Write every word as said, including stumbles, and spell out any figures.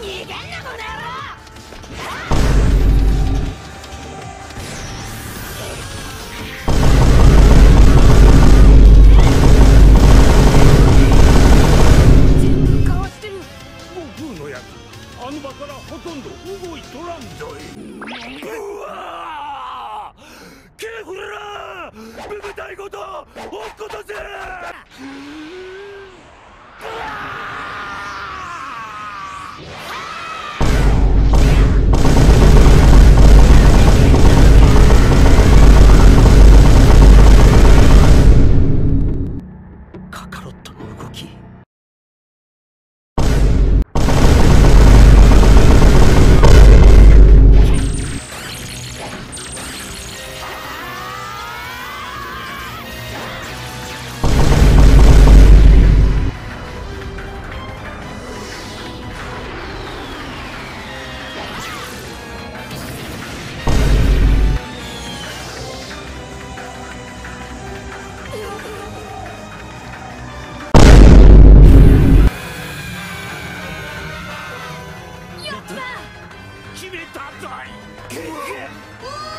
逃げんなこの野郎。全部かわしてる。 悟空のやつあの場からほとんど動いとらんぞい。うわー、ケーフルラーブブタイごと落っことせ。カカロットの動き。決めたぞい。